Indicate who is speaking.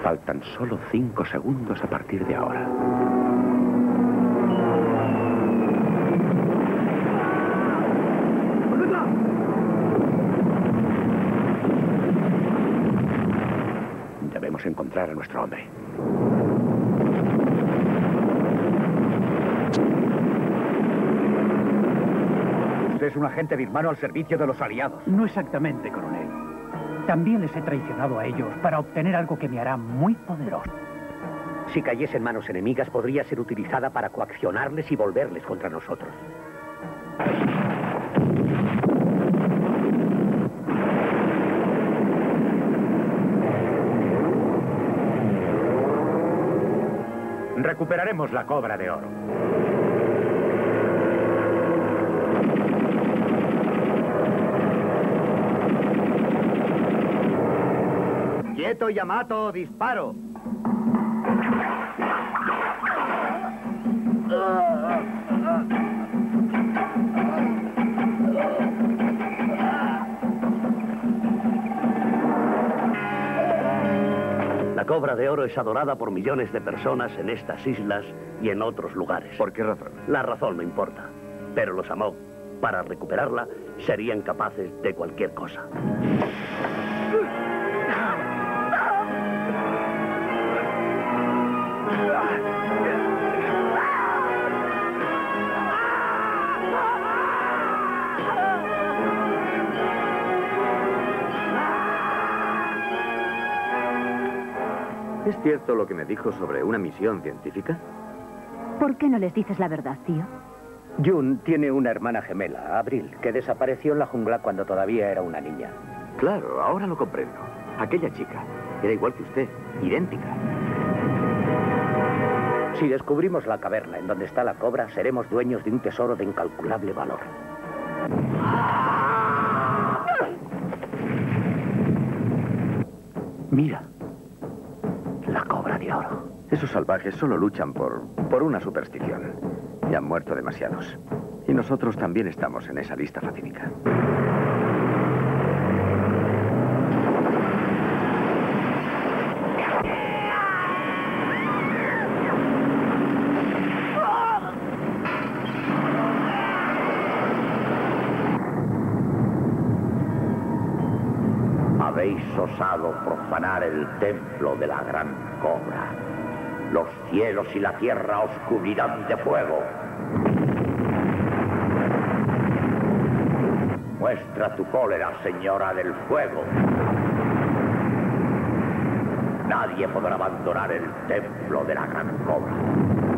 Speaker 1: Faltan solo 5 segundos a partir de ahora. Debemos encontrar a nuestro hombre.
Speaker 2: Usted es un agente birmano al servicio de los aliados.
Speaker 3: No exactamente, coronel. También les he traicionado a ellos para obtener algo que me hará muy poderoso.
Speaker 2: Si cayese en manos enemigas, podría ser utilizada para coaccionarles y volverles contra nosotros.
Speaker 1: Recuperaremos la cobra de oro.
Speaker 2: ¡Quieto, Yamato! ¡Disparo! La cobra de oro es adorada por millones de personas en estas islas y en otros lugares.
Speaker 1: ¿Por qué razón?
Speaker 2: La razón no importa, pero los Amok, para recuperarla, serían capaces de cualquier cosa.
Speaker 1: ¿Es cierto lo que me dijo sobre una misión científica?
Speaker 4: ¿Por qué no les dices la verdad, tío?
Speaker 2: Jun tiene una hermana gemela, Abril, que desapareció en la jungla cuando todavía era una niña.
Speaker 1: Claro, ahora lo comprendo. Aquella chica era igual que usted, idéntica.
Speaker 2: Si descubrimos la caverna en donde está la cobra, seremos dueños de un tesoro de incalculable valor. Mira, la cobra de oro.
Speaker 1: Esos salvajes solo luchan por una superstición. Ya han muerto demasiados. Y nosotros también estamos en esa lista fatídica.
Speaker 5: Habéis osado profanar el templo de la gran cobra. Los cielos y la tierra os cubrirán de fuego. Muestra tu cólera, señora del fuego. Nadie podrá abandonar el templo de la gran cobra.